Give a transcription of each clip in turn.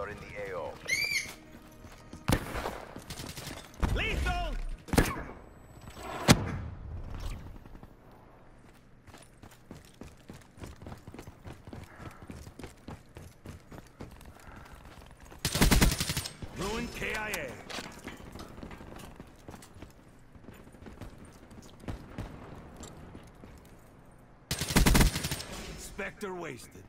are in the AO. Lethal! Ruin KIA. Spectre wasted.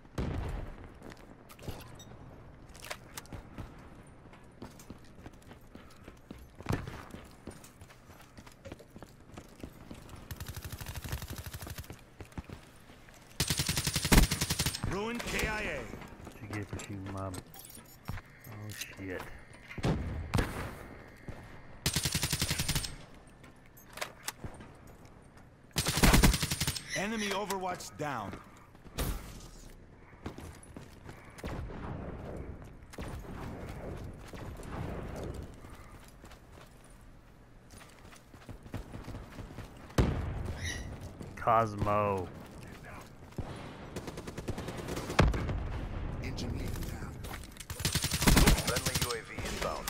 Ruin KIA. What you get for shooting mob? Oh shit. Enemy Overwatch down. Cosmo. Friendly UAV inbound.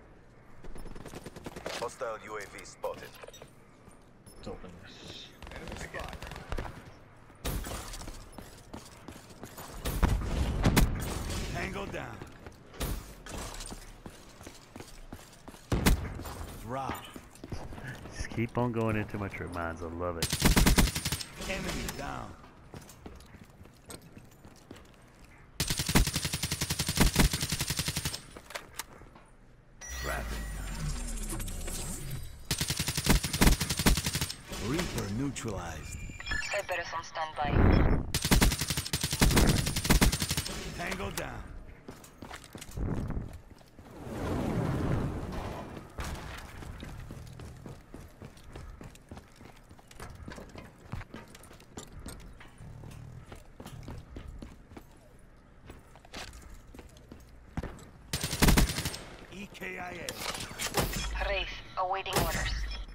Hostile UAV spotted. Let's open this. Tango down. Drop. Just keep on going into my trip mines. I love it. Enemy down. Traffic. Reaper neutralized. Cerberus on standby. Tango down. EKIA. Wraith, awaiting orders.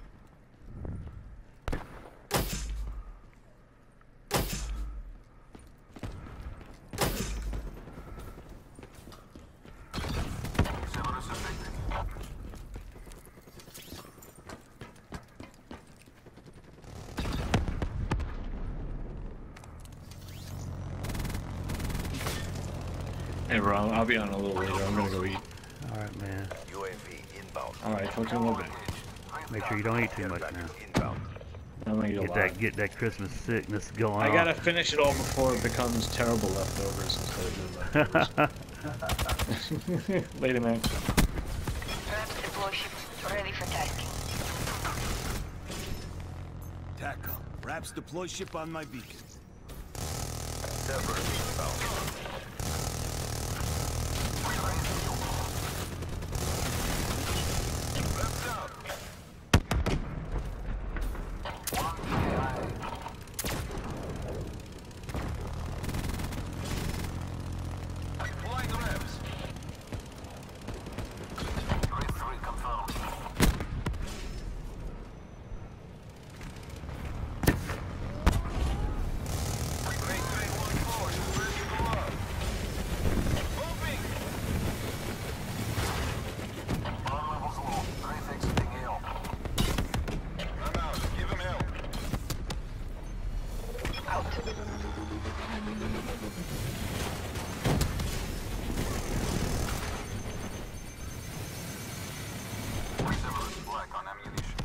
Hey, bro, I'll be on a little later. I'm gonna go eat. Alright, man. UAV inbound. Alright, talk to you in a little bit. Make sure you don't eat too much Package now. inbound. I'm gonna eat a lot. Get that Christmas sickness going I on. gotta finish it all before it becomes terrible leftovers instead of good leftovers. Later, man. Perhaps deploy ship ready for tasking. TACCOM. Raps deploy ship on my beacon. Cerberus inbound. Left out. Deploying reps. Grid 3 confirmed. Grid 314, ready to go up. Moving. All levels low. Wraith exiting AO. I'm out. Give him help. Out. Cerberus black on ammunition.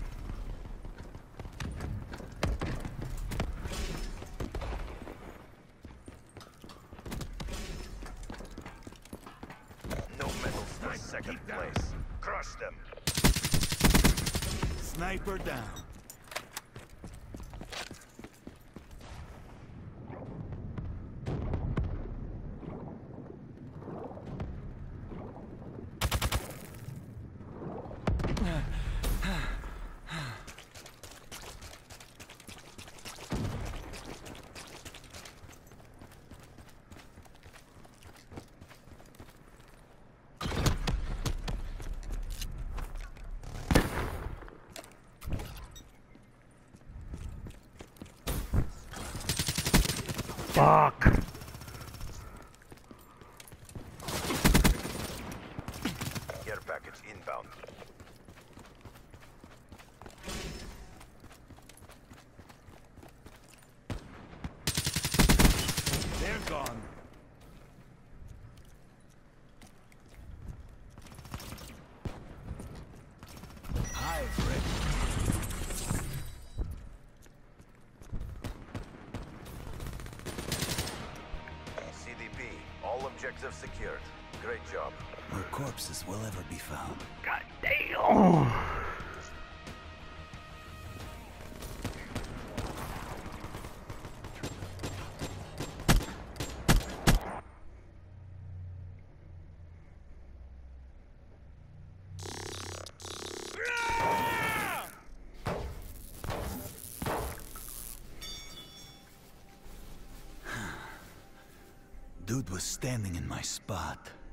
No medals for second place. Crush them. Sniper down. Fuck. inbound. They're gone. Hive ready. CDP, all objectives secured. Great job. No corpses will ever be found. God damn! Dude was standing in my spot.